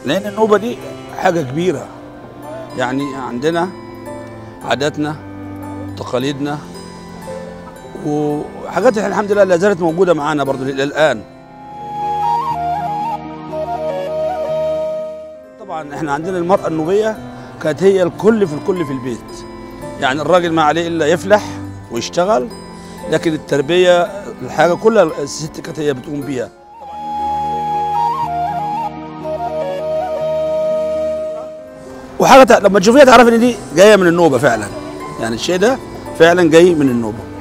لان النوبه دي حاجه كبيره، يعني عندنا عاداتنا تقاليدنا وحاجات الحمد لله لا زالت موجوده معانا برضه الى الان. طبعا احنا عندنا المراه النوبيه كانت هي الكل في الكل في البيت، يعني الراجل ما عليه الا يفلح ويشتغل، لكن التربيه الحاجه كلها الست كانت هي بتقوم بيها. وحاجه لما تشوفيها تعرفي ان دي جايه من النوبه فعلا، يعني الشيء ده فعلا جاي من النوبه.